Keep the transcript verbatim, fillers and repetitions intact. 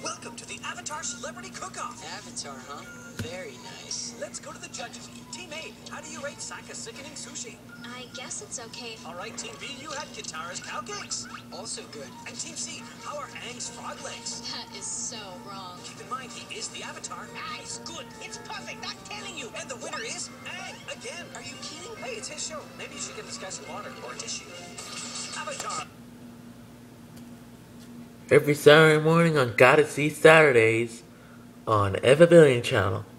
Welcome to the Avatar Celebrity Cook-Off. Avatar, huh? Very nice. Let's go to the judges. Team A, how do you rate Saka Sickening Sushi? I guess it's okay. All right, Team B, you had Katara's Cow Cakes. Also good. And Team C, how are Aang's Frog Legs? That is so wrong. Keep in mind, he is the Avatar. Ah, it's good. It's perfect. I'm telling you. And the winner is Aang, again. Are you kidding? Hey, it's his show. Maybe you should give this guy some water or a tissue. Avatar. Every Saturday morning on Gotta See Saturdays on Evabillion Channel.